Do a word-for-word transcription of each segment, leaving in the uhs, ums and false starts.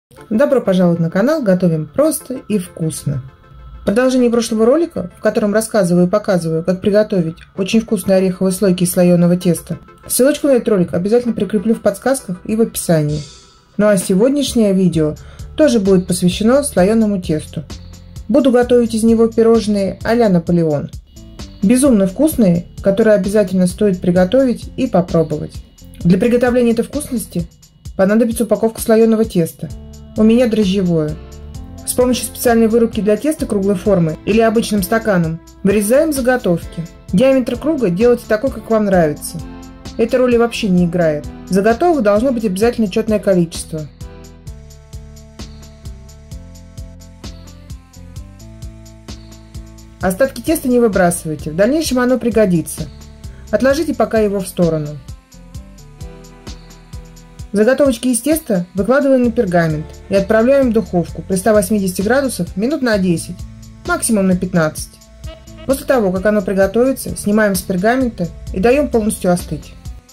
Добро пожаловать на канал «Готовим просто и вкусно». В продолжении прошлого ролика, в котором рассказываю и показываю, как приготовить очень вкусные ореховые слойки из слоеного теста, ссылочку на этот ролик обязательно прикреплю в подсказках и в описании. Ну а сегодняшнее видео тоже будет посвящено слоеному тесту. Буду готовить из него пирожные а-ля Наполеон. Безумно вкусные, которые обязательно стоит приготовить и попробовать. Для приготовления этой вкусности понадобится упаковка слоеного теста. У меня дрожжевое. С помощью специальной вырубки для теста круглой формы или обычным стаканом вырезаем заготовки. Диаметр круга делайте такой, как вам нравится. Эта роли вообще не играет. Заготовок должно быть обязательно четное количество. Остатки теста не выбрасывайте, в дальнейшем оно пригодится. Отложите пока его в сторону. Заготовочки из теста выкладываем на пергамент и отправляем в духовку при ста восьмидесяти градусах минут на десять, максимум на пятнадцать. После того, как оно приготовится, снимаем с пергамента и даем полностью остыть.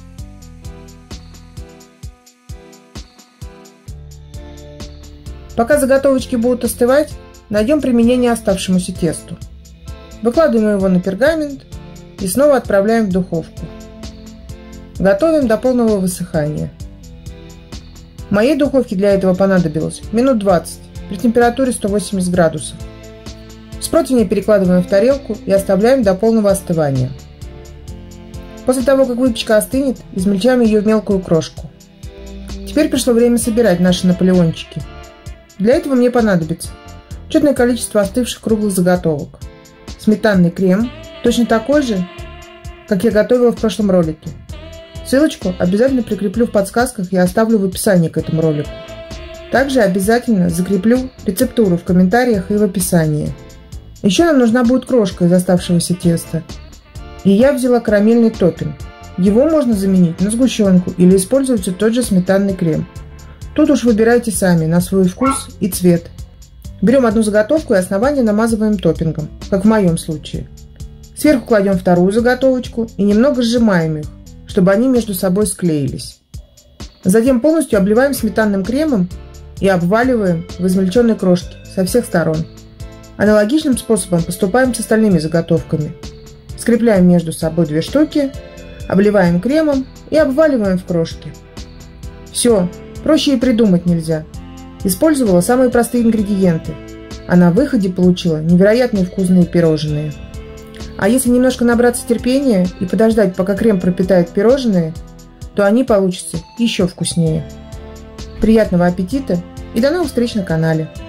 Пока заготовочки будут остывать, найдем применение оставшемуся тесту. Выкладываем его на пергамент и снова отправляем в духовку. Готовим до полного высыхания. Моей духовке для этого понадобилось минут двадцать при температуре сто восемьдесят градусов. С противня перекладываем в тарелку и оставляем до полного остывания. После того, как выпечка остынет, измельчаем ее в мелкую крошку. Теперь пришло время собирать наши наполеончики. Для этого мне понадобится четное количество остывших круглых заготовок, сметанный крем, точно такой же, как я готовила в прошлом ролике. Ссылочку обязательно прикреплю в подсказках и оставлю в описании к этому ролику. Также обязательно закреплю рецептуру в комментариях и в описании. Еще нам нужна будет крошка из оставшегося теста. И я взяла карамельный топпинг. Его можно заменить на сгущенку или использовать все тот же сметанный крем. Тут уж выбирайте сами на свой вкус и цвет. Берем одну заготовку и основание намазываем топпингом, как в моем случае. Сверху кладем вторую заготовочку и немного сжимаем их, чтобы они между собой склеились. Затем полностью обливаем сметанным кремом и обваливаем в измельченной крошке со всех сторон. Аналогичным способом поступаем с остальными заготовками. Скрепляем между собой две штуки, обливаем кремом и обваливаем в крошки. Все, проще и придумать нельзя. Использовала самые простые ингредиенты, а на выходе получила невероятно вкусные пирожные. А если немножко набраться терпения и подождать, пока крем пропитает пирожные, то они получатся еще вкуснее. Приятного аппетита и до новых встреч на канале!